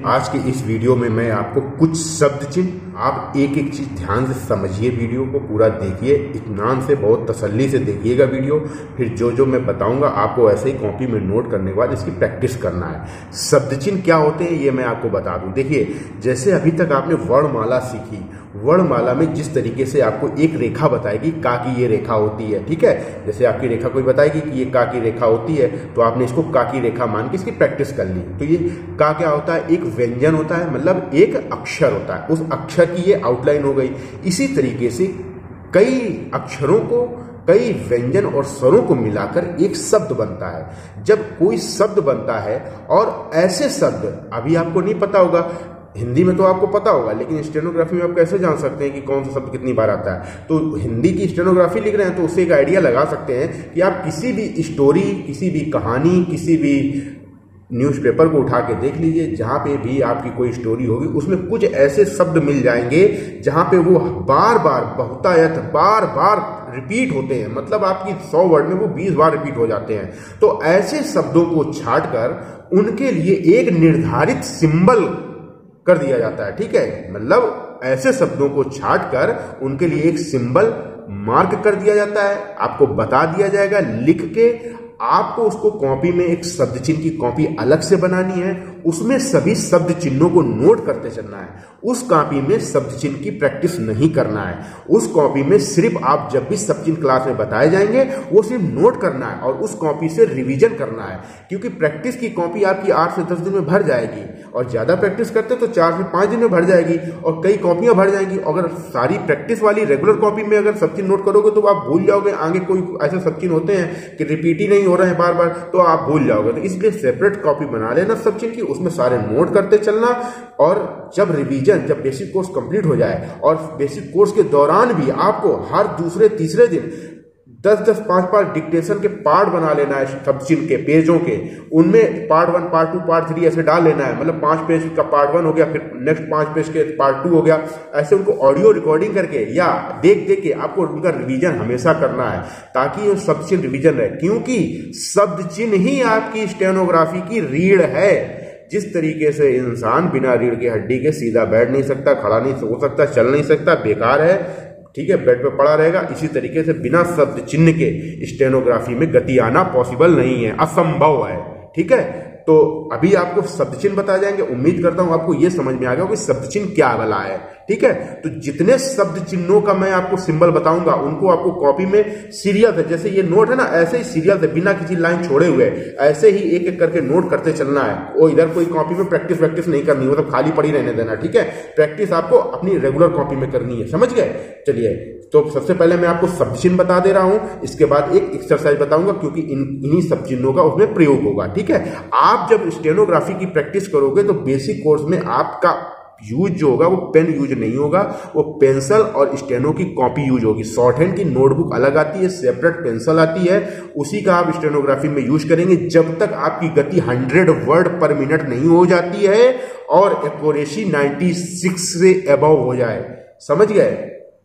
आज के इस वीडियो में मैं आपको कुछ शब्द चिन्ह, आप एक एक चीज ध्यान से समझिए, वीडियो को पूरा देखिए, इत्मीनान से बहुत तसल्ली से देखिएगा वीडियो। फिर जो जो मैं बताऊंगा आपको ऐसे ही कॉपी में नोट करने के बाद इसकी प्रैक्टिस करना है। शब्द चिन्ह क्या होते हैं ये मैं आपको बता दूं। देखिए, जैसे अभी तक आपने वर्णमाला सीखी, वर्णमाला में जिस तरीके से आपको एक रेखा बताएगी का की ये रेखा होती है, ठीक है। जैसे आपकी रेखा कोई बताएगी कि ये का की रेखा होती है, तो आपने इसको का की रेखा मान के इसकी प्रैक्टिस कर ली। तो ये का क्या होता है? एक व्यंजन होता है, मतलब एक अक्षर होता है, उस अक्षर की ये आउटलाइन हो गई। इसी तरीके से कई अक्षरों को, कई व्यंजन और स्वरों को मिलाकर एक शब्द बनता है। जब कोई शब्द बनता है, और ऐसे शब्द अभी आपको नहीं पता होगा, हिंदी में तो आपको पता होगा, लेकिन स्टेनोग्राफी में आप कैसे जान सकते हैं कि कौन सा शब्द कितनी बार आता है? तो हिंदी की स्टेनोग्राफी लिख रहे हैं तो उससे एक आइडिया लगा सकते हैं कि आप किसी भी स्टोरी, किसी भी कहानी, किसी भी न्यूज़पेपर को उठा के देख लीजिए, जहाँ पे भी आपकी कोई स्टोरी होगी उसमें कुछ ऐसे शब्द मिल जाएंगे जहाँ पे वो बार बार, बहुतायत बार बार रिपीट होते हैं। मतलब आपकी 100 वर्ड में वो 20 बार रिपीट हो जाते हैं। तो ऐसे शब्दों को छाट कर उनके लिए एक निर्धारित सिंबल कर दिया जाता है, ठीक है। मतलब ऐसे शब्दों को छाट कर उनके लिए एक सिंबल मार्क कर दिया जाता है, आपको बता दिया जाएगा लिख के। आपको उसको कॉपी में एक शब्द चिन्ह की कॉपी अलग से बनानी है, उसमें सभी शब्द चिन्हों को नोट करते चलना है। उस कॉपी में शब्द चिन्ह की प्रैक्टिस नहीं करना है। उस कॉपी में सिर्फ आप जब भी शब्द चिन्ह क्लास में बताए जाएंगे वो सिर्फ नोट करना है और उस कॉपी से रिवीजन करना है, क्योंकि प्रैक्टिस की कॉपी आपकी 8 से 10 दिन में भर जाएगी, और ज्यादा प्रैक्टिस करते तो 4 से 5 दिन में भर जाएगी, और कई कॉपियां भर जाएंगी। अगर सारी प्रैक्टिस वाली रेगुलर कॉपी में अगर शब्द चिन्ह नोट करोगे तो आप भूल जाओगे। आगे कोई ऐसे शब्द चिन्ह होते हैं कि रिपीट ही नहीं हो रहे हैं बार बार, तो आप भूल जाओगे। तो इसलिए सेपरेट कॉपी बना लेना शब्द चिन्ह की, उसमें सारे नोट करते चलना। और जब रिवीजन, जब बेसिक कोर्स कंप्लीट हो जाए, और बेसिक कोर्स के दौरान भी आपको हर दूसरे तीसरे दिन 10-10, 5-5 डिक्टेशन के पार्ट बना लेना है शब्द चिन्ह के पेजों के। उनमें पार्ट 1, पार्ट 2, पार्ट 3 ऐसे डाल लेना है। मतलब 5 पेज का पार्ट 1 हो गया, फिर नेक्स्ट 5 पेज के पार्ट 2 हो गया। ऐसे उनको ऑडियो रिकॉर्डिंग करके या देख देख के आपको उनका रिवीजन हमेशा करना है, ताकि ये शब्द चिन्ह रिवीजन रहे। क्योंकि शब्द चिन्ह ही आपकी स्टेनोग्राफी की रीढ़ है। जिस तरीके से इंसान बिना रीढ़ की हड्डी के सीधा बैठ नहीं सकता, खड़ा नहीं हो सकता, चल नहीं सकता, बेकार है, ठीक है, बेड पे पड़ा रहेगा। इसी तरीके से बिना शब्द चिन्ह के स्टेनोग्राफी में गति आना पॉसिबल नहीं है, असंभव है, ठीक है। तो अभी आपको शब्द चिन्ह बताए जाएंगे। उम्मीद करता हूं आपको ये समझ में आ गया कि शब्द चिन्ह क्या वाला है, ठीक है। तो जितने शब्द चिन्हों का मैं आपको सिंबल बताऊंगा उनको आपको कॉपी में सीरियल से, जैसे ये नोट है ना, ऐसे ही सीरियल से बिना किसी लाइन छोड़े हुए ऐसे ही एक एक करके नोट करते चलना है। वो इधर कोई कॉपी में प्रैक्टिस नहीं करनी, मतलब खाली पड़ी रहने देना, ठीक है। प्रैक्टिस आपको अपनी रेगुलर कॉपी में करनी है, समझ गए। चलिए, तो सबसे पहले मैं आपको शब्द चिन्ह बता दे रहा हूं, इसके बाद एक एक्सरसाइज बताऊंगा, क्योंकि इन्हीं शब्द चिन्हों का उसमें प्रयोग होगा, ठीक है। आप जब स्टेनोग्राफी की प्रैक्टिस करोगे तो बेसिक कोर्स में आपका यूज जो होगा वो पेन यूज नहीं होगा, वो पेंसिल और स्टेनो की कॉपी यूज होगी। शॉर्ट हैंड की नोटबुक अलग आती है, सेपरेट पेंसिल आती है, उसी का आप स्टेनोग्राफी में यूज करेंगे जब तक आपकी गति 100 वर्ड पर मिनट नहीं हो जाती है और एक्यूरेसी 96 से अबव हो जाए। समझ गए?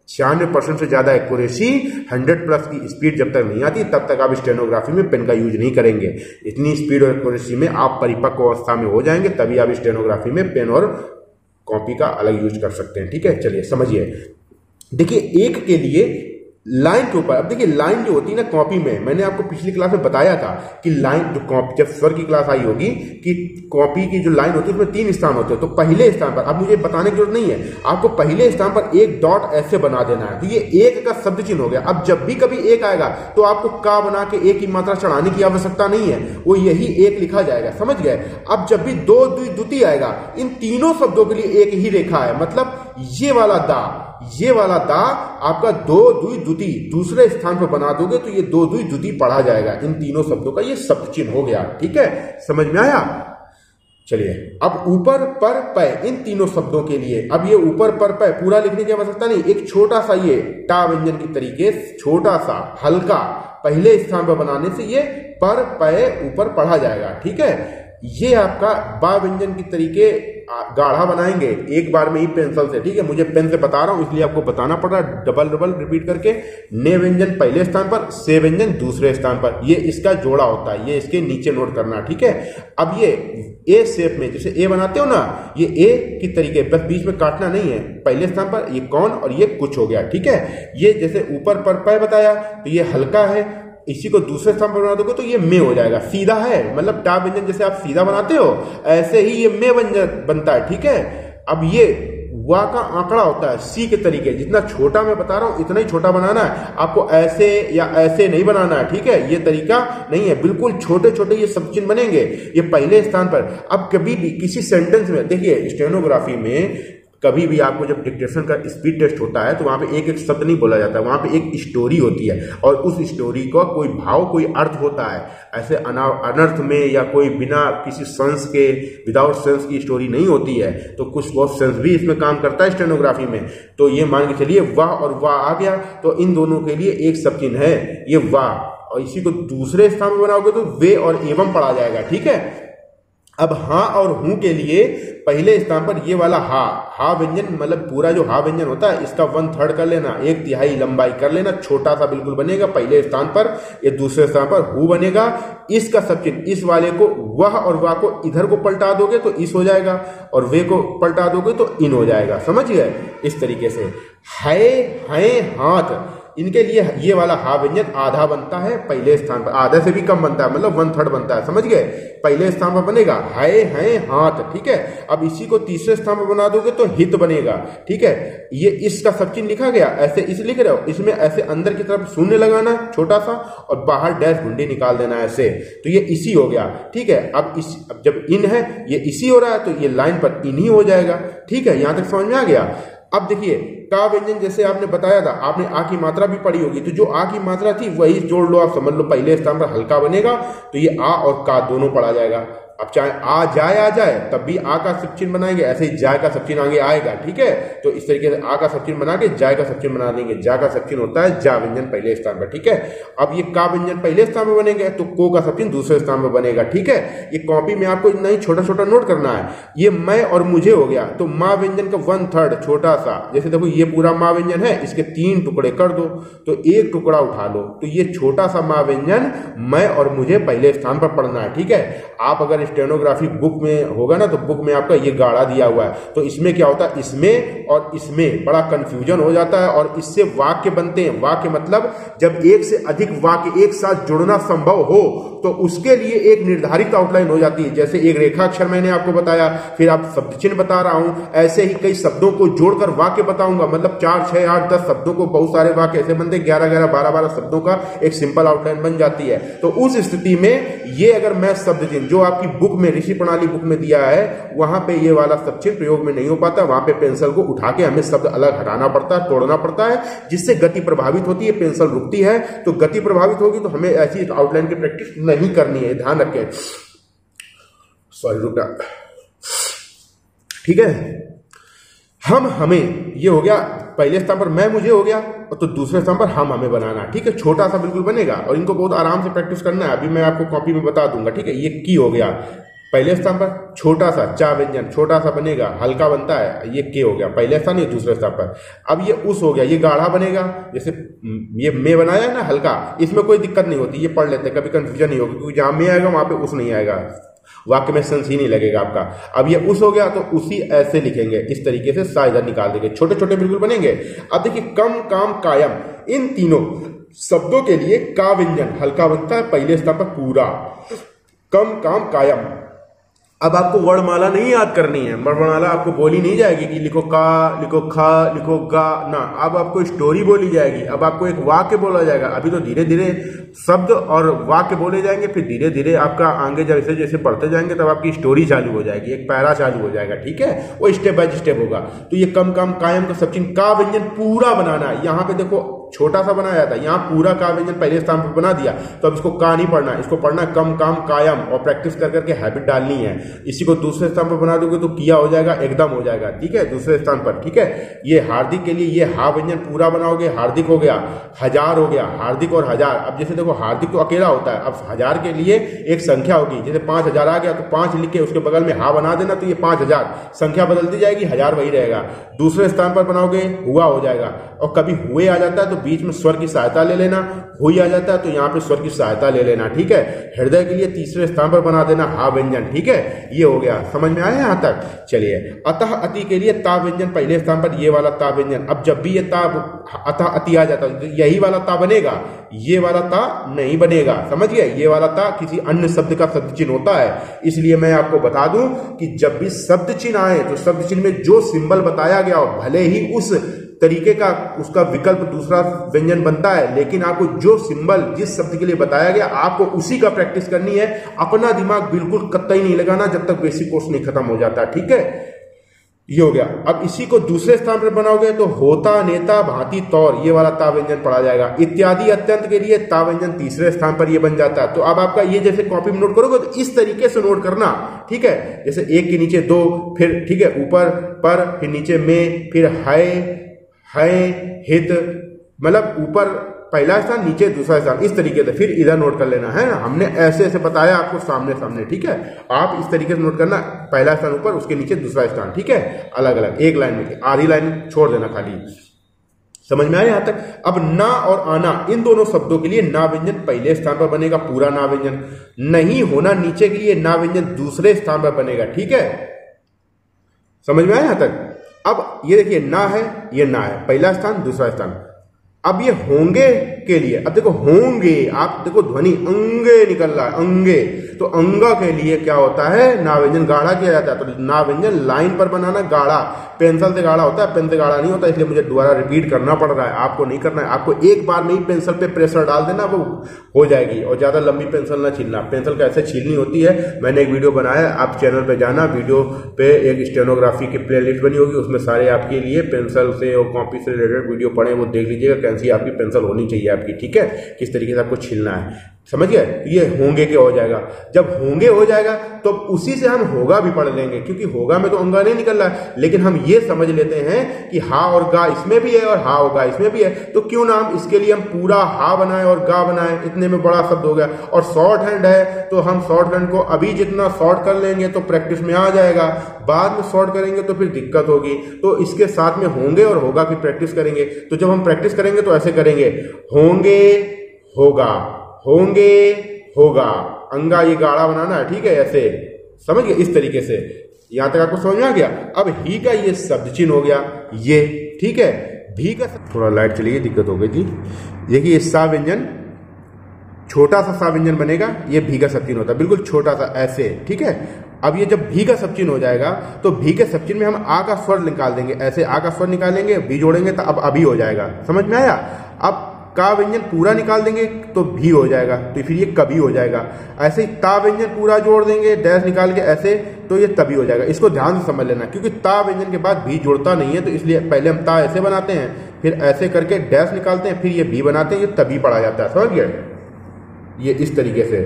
96% से ज्यादा एक्यूरेसी, 100+ की स्पीड जब तक नहीं आती तब तक आप स्टेनोग्राफी में पेन का यूज नहीं करेंगे। इतनी स्पीड और एक्यूरेसी में आप परिपक्व अवस्था में हो जाएंगे, तभी आप स्टेनोग्राफी में पेन और कॉपी का अलग यूज कर सकते हैं, ठीक है। चलिए समझिए, देखिए एक के लिए लाइन के ऊपर, अब देखिए लाइन जो होती है ना कॉपी में, मैंने आपको पिछली क्लास में बताया था कि लाइन जो कॉपी, जब स्वर की क्लास आई होगी, कि कॉपी की जो लाइन होती है उसमें 3 स्थान होते हैं। तो पहले स्थान पर, अब मुझे बताने की जरूरत नहीं है, आपको पहले स्थान पर एक डॉट ऐसे बना देना है। तो ये एक का शब्द चिन्ह हो गया। अब जब भी कभी एक आएगा तो आपको का बना के एक की मात्रा चढ़ाने की आवश्यकता नहीं है, वो यही एक लिखा जाएगा, समझ गए। अब जब भी दो द्वितीय आएगा, इन तीनों शब्दों के लिए एक ही रेखा है। मतलब ये वाला दा, ये वाला दा आपका 2 द्वितीय दूसरे स्थान पर बना दोगे तो ये 2 द्वितीय पढ़ा जाएगा। इन तीनों शब्दों का ये शब्द चिन्ह हो गया, ठीक है। समझ में आया? चलिए, अब ऊपर पर पय, इन तीनों शब्दों के लिए, अब ये ऊपर पर पय पूरा लिखने की आवश्यकता नहीं, एक छोटा सा ये टा व्यंजन की तरीके, छोटा सा हल्का पहले स्थान पर बनाने से ये पर पय ऊपर पढ़ा जाएगा, ठीक है। ये आपका बा व्यंजन की तरीके गाढ़ा बनाएंगे एक बार में ही पेंसिल से, ठीक है। मुझे पेन से बता रहा हूं इसलिए आपको बताना पड़ रहा है डबल डबल रिपीट करके। ने व्यंजन पहले स्थान पर, से व्यंजन दूसरे स्थान पर, ये इसका जोड़ा होता है, ये इसके नीचे नोट करना, ठीक है। अब ये ए शेप में जैसे ए बनाते हो ना, ये ए की तरीके, बस बीच में काटना नहीं है। पहले स्थान पर ये कौन और ये कुछ हो गया, ठीक है। ये जैसे ऊपर पर पै बताया तो ये हल्का है, इसी को दूसरे स्थान पर बना दोगे तो ये में हो जाएगा, सीधा है। मतलब टा व्यंजन जैसे आप सीधा बनाते हो ऐसे ही ये में व्यंजन बनता है, ठीक है। अब ये वा का आंकड़ा होता है सी के तरीके, जितना छोटा मैं बता रहा हूं इतना ही छोटा बनाना है आपको, ऐसे या ऐसे नहीं बनाना है, ठीक है। ये तरीका नहीं है, बिल्कुल छोटे छोटे ये सब चिन्ह बनेंगे, ये पहले स्थान पर। अब कभी भी किसी सेंटेंस में देखिए, स्टेनोग्राफी में कभी भी आपको जब डिक्टेशन का स्पीड टेस्ट होता है तो वहां पे एक एक शब्द नहीं बोला जाता है, वहां पे एक स्टोरी होती है और उस स्टोरी का कोई भाव, कोई अर्थ होता है। ऐसे अनर्थ में या कोई बिना किसी सेंस के, विदाउट सेंस की स्टोरी नहीं होती है, तो कुछ बहुत सेंस भी इसमें काम करता है स्टेनोग्राफी में। तो ये मान के चलिए वाह और वाह आ गया, तो इन दोनों के लिए एक सब चिन्ह है ये वाह, और इसी को दूसरे स्थान में बनाओगे तो वे और एवं पढ़ा जाएगा, ठीक है। अब हाँ और हूं के लिए पहले स्थान पर ये वाला हा व्यंजन, मतलब पूरा जो हा व्यंजन होता है इसका 1/3 कर लेना, 1/3 लंबाई कर लेना, छोटा सा बिल्कुल बनेगा पहले स्थान पर। ये दूसरे स्थान पर हु बनेगा, इसका सब चिन्ह, इस वाले को वह और वाह को इधर को पलटा दोगे तो इस हो जाएगा, और वे को पलटा दोगे तो इन हो जाएगा, समझ गए। इस तरीके से है हाथ, इनके लिए ये वाला हा व्यंजन आधा बनता है पहले स्थान पर, आधे से भी कम बनता है, मतलब 1/3 बनता है, समझ गए। पहले स्थान पर बनेगा है हाथ, ठीक है। अब इसी को तीसरे स्थान पर बना दोगे तो हित बनेगा, ठीक है। ये इसका सब चिन्ह लिखा गया, ऐसे इस लिख रहे हो, इसमें ऐसे अंदर की तरफ शून्य लगाना छोटा सा और बाहर डैश घुंडी निकाल देना ऐसे, तो ये इसी हो गया, ठीक है। अब जब इन है ये इसी हो रहा है तो ये लाइन पर इन ही हो जाएगा, ठीक है। यहां तक समझ में आ गया। अब देखिए का व्यंजन जैसे आपने बताया था, आपने आ की मात्रा भी पढ़ी होगी, तो जो आ की मात्रा थी वही जोड़ लो, आप समझ लो पहले स्थान पर हल्का बनेगा तो ये आ और का दोनों पढ़ा जाएगा। अब चाहे आ जाए तब भी आ का सब चिन्ह बनाएंगे, ऐसे ही जाए का सब चिन्ह आगे आएगा, ठीक है। तो इस तरीके से आ का सब चिन्ह बना के जाए का सब चिन्ह बना देंगे। जा का सब चिन्ह होता है जा व्यंजन पहले स्थान पर, ठीक है। अब ये का व्यंजन पहले स्थान पर बनेंगे तो को का सब चिन्ह दूसरे स्थान पर बनेगा, ठीक है। ये कॉपी में आपको नहीं छोटा छोटा नोट करना है। ये मैं और मुझे हो गया, तो माँ व्यंजन का 1/3 छोटा सा, जैसे देखो ये पूरा माँ व्यंजन है, इसके 3 टुकड़े कर दो तो एक टुकड़ा उठा लो, तो ये छोटा सा माँ व्यंजन मैं और मुझे पहले स्थान पर पढ़ना है, ठीक है। आप अगर स्टेनोग्राफी बुक में होगा ना तो बुक में आपका ये गाढ़ा दिया हुआ है, तो इसमें क्या होता है, इसमें और इसमें बड़ा कंफ्यूजन हो जाता है और इससे वाक्य बनते हैं। वाक्य मतलब जब एक से अधिक वाक्य एक साथ जुड़ना संभव हो तो उसके लिए एक निर्धारित आउटलाइन हो जाती है। जैसे एक रेखा अक्षर मैंने आपको बताया, फिर आप शब्द चिन्ह बता रहा हूं, ऐसे ही कई शब्दों को जोड़कर वाक्य बताऊंगा, मतलब 4, 6, 8, 10 शब्दों को बहुत सारे वाक्य ऐसे बनते, 11, 12 शब्दों का एक सिंपल आउटलाइन बन जाती है। तो उस स्थिति में ये अगर मैं शब्द चिन्ह जो आपकी बुक में, ऋषि प्रणाली बुक में दिया है, वहां पे ये वाला सब चिन्ह प्रयोग में नहीं हो पाता, वहां पे पेंसिल को उठा के हमें शब्द अलग हटाना पड़ता है, तोड़ना पड़ता है, जिससे गति प्रभावित होती है, पेंसिल रुकती है। तो गति प्रभावित होगी तो हमें ऐसी आउटलाइन की प्रैक्टिस नहीं करनी है, ध्यान रखें। सॉरी रुकना, ठीक है। हमें ये हो गया, पहले स्थान पर मैं मुझे हो गया, तो दूसरे स्थान पर हम हमें बनाना, ठीक है। छोटा सा बिल्कुल बनेगा और इनको बहुत आराम से प्रैक्टिस करना है, अभी मैं आपको कॉपी में बता दूंगा, ठीक है। ये की हो गया पहले स्थान पर, छोटा सा चा व्यंजन छोटा सा बनेगा, हल्का बनता है, ये के हो गया पहले स्थान, ये दूसरे स्थान पर। अब ये उस हो गया, ये गाढ़ा बनेगा, जैसे ये में बनाया है ना हल्का, इसमें कोई दिक्कत नहीं होती, ये पढ़ लेते हैं, कभी कंफ्यूजन नहीं होगा, क्योंकि जहां में आएगा वहां पे उस नहीं आएगा, वाक्य में सेंस ही नहीं लगेगा आपका। अब ये उस हो गया तो उसी ऐसे लिखेंगे, इस तरीके से सा इधर निकाल देंगे, छोटे छोटे बिल्कुल बनेंगे। अब देखिए कम काम कायम, इन तीनों शब्दों के लिए का व्यंजन हल्का बनता है पहले स्थान पर पूरा, कम काम कायम। अब आपको वर्णमाला नहीं याद करनी है, वर्णमाला आपको बोली नहीं जाएगी कि लिखो का, लिखो खा, लिखो गा ना, अब आपको स्टोरी बोली जाएगी। अब आपको एक वाक्य बोला जाएगा, अभी तो धीरे धीरे शब्द और वाक्य बोले जाएंगे, फिर धीरे धीरे आपका आगे जैसे जैसे पढ़ते जाएंगे तब आपकी स्टोरी चालू हो जाएगी, एक पैरा चालू हो जाएगा, ठीक है। वो स्टेप बाय स्टेप होगा। तो ये कम काम कायम का सब चिन्ह का व्यंजन पूरा बनाना है। यहाँ पे देखो छोटा सा बनाया जाता है। यहाँ पूरा का व्यंजन पहले स्थान पर बना दिया, तो अब इसको का नहीं पढ़ना, इसको पढ़ना कम काम कायम, और प्रैक्टिस कर करके हैबिट डालनी है। इसी को दूसरे स्थान पर बना दोगे तो किया हो जाएगा, एकदम हो जाएगा, ठीक है, दूसरे स्थान पर, ठीक है। ये हार्दिक के लिए ये हा व्यंजन पूरा बनाओगे, हार्दिक हो गया, हजार हो गया, हार्दिक और हजार। अब जैसे देखो हार्दिक तो अकेला होता है, अब हजार के लिए एक संख्या होगी, जैसे 5000 आ गया तो 5 लिख के उसके बगल में हा बना देना, तो ये 5000, संख्या बदलती जाएगी, हजार वही रहेगा। दूसरे स्थान पर बनाओगे हुआ हो जाएगा, और कभी हुए आ जाता है तो बीच में स्वर की सहायता ले लेना, हुई आ जाता है तो यहाँ पे स्वर की सहायता ले लेना, ठीक है। हृदय के लिए तीसरे स्थान पर बना देना हा व्यंजन, ठीक है। ये हो गया, समझ में आया यहाँ तक? चलिए, अतः अति के लिए ता व्यंजन पहले स्थान पर, ये वाला ता व्यंजन। अब जब भी ये ता अतः अति आ जाता है तो यही वाला ता बनेगा, ये वाला ता नहीं बनेगा, समझ गए। ये वाला ता किसी अन्य शब्द का शब्द चिन्ह होता है, इसलिए मैं आपको बता दूं कि जब भी शब्द चिन्ह आए तो शब्द चिन्ह में जो सिंबल बताया गया हो, भले ही उस तरीके का उसका विकल्प दूसरा व्यंजन बनता है, लेकिन आपको जो सिंबल जिस शब्द के लिए बताया गया आपको उसी का प्रैक्टिस करनी है। अपना दिमाग बिल्कुल कतई नहीं लगाना जब तक बेसिक कोर्स नहीं खत्म हो जाता, ठीक है। ये हो गया। अब इसी को दूसरे स्थान पर बनाओगे तो होता, नेता, भांति, तौर, ये वाला ता व्यंजन पढ़ा जाएगा। इत्यादि, अत्यंत के लिए ता व्यंजन तीसरे स्थान पर ये बन जाता है। तो अब आपका ये जैसे कॉपी में नोट करोगे तो इस तरीके से नोट करना, ठीक है। जैसे एक के नीचे दो, फिर ठीक है ऊपर पर, फिर नीचे में, फिर है, हित, मतलब ऊपर पहला स्थान, नीचे दूसरा स्थान, इस तरीके से फिर इधर नोट कर लेना है ना। हमने ऐसे ऐसे बताया आपको सामने सामने, ठीक है। आप इस तरीके से नोट करना, पहला स्थान ऊपर, उसके नीचे दूसरा स्थान, ठीक है, अलग अलग, एक लाइन में, आधी लाइन छोड़ देना खाली। समझ में आया यहाँ तक? अब ना और आना, इन दोनों शब्दों के लिए ना व्यंजन पहले स्थान पर बनेगा, पूरा ना व्यंजन। नहीं होना नीचे के लिए ना व्यंजन दूसरे स्थान पर बनेगा, ठीक है। समझ में आया यहाँ तक? अब ये देखिए ना है, ये ना है, पहला स्थान दूसरा स्थान। अब ये होंगे के लिए, अब देखो होंगे, आप देखो ध्वनि अंगे निकल रहा है, अंगे, तो अंगा के लिए क्या होता है, ना व्यंजन गाढ़ा किया जाता है। तो ना व्यंजन लाइन पर बनाना गाढ़ा, पेंसिल से गाढ़ा होता है, पेन से गाढ़ा नहीं होता, इसलिए मुझे दोबारा रिपीट करना पड़ रहा है। आपको नहीं करना है, आपको एक बार में ही पेंसिल पे प्रेशर डाल देना, वो हो जाएगी। और ज्यादा लंबी पेंसिल ना छीलना, पेंसिल कैसे छीलनी होती है मैंने एक वीडियो बनाया, आप चैनल पे जाना, वीडियो पे एक स्टेनोग्राफी की प्लेलिस्ट बनी होगी, उसमें सारे आपके लिए पेंसिल से और कॉपी से रिलेटेड वीडियो पढ़े, वो देख लीजिएगा कैसी आपकी पेंसिल होनी चाहिए आपकी, ठीक है, किस तरीके से आपको छीलना है। समझ गए? ये होंगे के हो जाएगा। जब होंगे हो जाएगा तो उसी से हम होगा भी पढ़ लेंगे, क्योंकि होगा में तो अंगा नहीं निकल रहा है, लेकिन हम ये समझ लेते हैं कि हा और गा इसमें भी है और हा और गा इसमें भी है, तो क्यों ना हम इसके लिए हम पूरा हा बनाए और गा बनाए, इतने में बड़ा शब्द हो गया। और शॉर्ट हैंड है तो हम शॉर्ट हैंड को अभी जितना शॉर्ट कर लेंगे तो प्रैक्टिस में आ जाएगा, बाद में शॉर्ट करेंगे तो फिर दिक्कत होगी। तो इसके साथ में होंगे और होगा की प्रैक्टिस करेंगे। तो जब हम प्रैक्टिस करेंगे तो ऐसे करेंगे, होंगे होगा, होंगे होगा, अंगा ये गाढ़ा बनाना है, ठीक है, ऐसे समझ गए, इस तरीके से। यहां तक आपको समझ में आ गया? अब ही का ये शब्द चिन्ह हो गया ये, ठीक है। भी का थोड़ा लाइट चलिए, दिक्कत हो गई थी। देखिए सा व्यंजन, छोटा सा सा व्यंजन बनेगा, ये भी का शब्द चिन्ह होता है, बिल्कुल छोटा सा ऐसे, ठीक है। अब ये जब भी का शब्द चिन्ह हो जाएगा तो भी के शब्द चिन्ह में हम आ का स्वर निकाल देंगे, ऐसे आ का स्वर निकालेंगे, भी जोड़ेंगे तो अब अभी हो जाएगा। समझ में आया? अब का व्यंजन पूरा निकाल देंगे तो भी हो जाएगा, तो फिर ये कभी हो जाएगा। ऐसे ही ता व्यंजन पूरा जोड़ देंगे, डैश निकाल के ऐसे, तो ये तभी हो जाएगा। इसको ध्यान से समझ लेना, क्योंकि ता व्यंजन के बाद भी जुड़ता नहीं है, तो इसलिए पहले हम ता ऐसे बनाते हैं, फिर ऐसे करके डैश निकालते हैं, फिर ये भी बनाते हैं, ये तभी पढ़ा जाता है। समझ गए? ये इस तरीके से।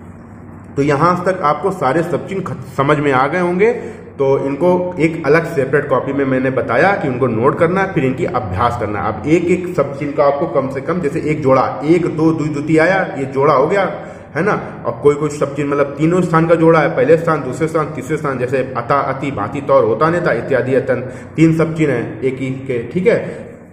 तो यहां तक आपको सारे शब्द चिन्ह समझ में आ गए होंगे। तो इनको एक अलग सेपरेट कॉपी में मैंने बताया कि उनको नोट करना है, फिर इनकी अभ्यास करना है। अब एक एक शब्द चिन्ह का आपको कम से कम, जैसे एक जोड़ा, एक दो द्वितीय आया, ये जोड़ा हो गया है ना। और कोई कोई शब्द चिन्ह मतलब तीनों स्थान का जोड़ा है, पहले स्थान, दूसरे स्थान, तीसरे स्थान, जैसे अता, अति, भांति, तौर, होता, नेता, इत्यादि, अतन, 3 शब्द चिन्ह है एक ही के, ठीक है।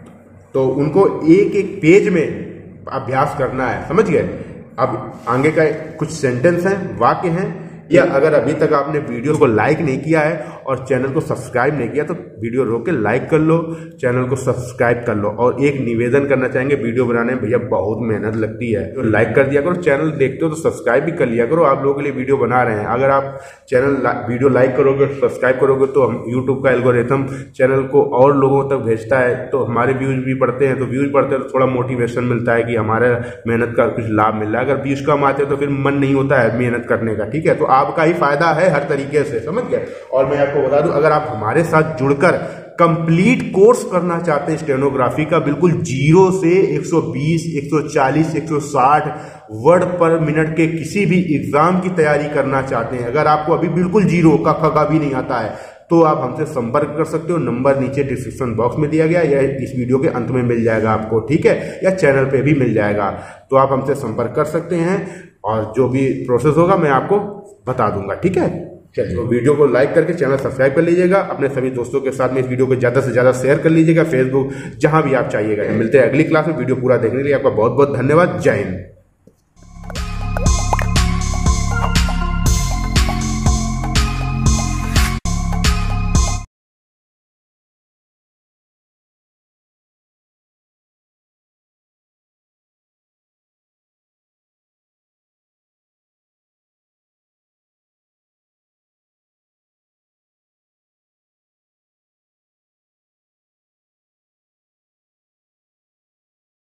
तो उनको एक एक पेज में अभ्यास करना है, समझ गए? अब आगे का कुछ सेंटेंस हैं, वाक्य हैं, या अगर अभी तक आपने वीडियो को लाइक नहीं किया है और चैनल को सब्सक्राइब नहीं किया तो वीडियो रोक के लाइक कर लो, चैनल को सब्सक्राइब कर लो। और एक निवेदन करना चाहेंगे, वीडियो बनाने में भैया बहुत मेहनत लगती है, तो लाइक कर दिया करो, चैनल देखते हो तो सब्सक्राइब भी कर लिया करो। आप लोगों के लिए वीडियो बना रहे हैं, अगर आप चैनल वीडियो लाइक करोगे, सब्सक्राइब करोगे तो हम यूट्यूब का एल्गोरिथम चैनल को और लोगों तक भेजता है, तो हमारे व्यूज भी बढ़ते हैं, तो व्यूज बढ़ते हैं तो थोड़ा मोटिवेशन मिलता है कि हमारे मेहनत का कुछ लाभ मिल रहा है। अगर व्यूज कम आते हैं तो फिर मन नहीं होता है मेहनत करने का, ठीक है। तो आपका ही फायदा है हर तरीके से, समझ गए? और मैं आपको बता दूं, अगर आप हमारे साथ जुड़कर कंप्लीट कोर्स करना चाहते हैं स्टेनोग्राफी का, बिल्कुल जीरो से 120, 140, 160 वर्ड पर मिनट के किसी भी एग्जाम की तैयारी करना चाहते हैं, अगर आपको अभी बिल्कुल जीरो का ख भी नहीं आता है, तो आप हमसे संपर्क कर सकते हो। नंबर नीचे डिस्क्रिप्शन बॉक्स में दिया गया या इस वीडियो के अंत में मिल जाएगा आपको, ठीक है, या चैनल पे भी मिल जाएगा, तो आप हमसे संपर्क कर सकते हैं और जो भी प्रोसेस होगा मैं आपको बता दूंगा, ठीक है। चलिए, तो वीडियो को लाइक करके चैनल सब्सक्राइब कर लीजिएगा, अपने सभी दोस्तों के साथ में इस वीडियो को ज़्यादा से ज़्यादा शेयर कर लीजिएगा, फेसबुक जहां भी आप चाहिएगा। मिलते हैं अगली क्लास में। वीडियो पूरा देखने के लिए आपका बहुत बहुत धन्यवाद। जय हिंद।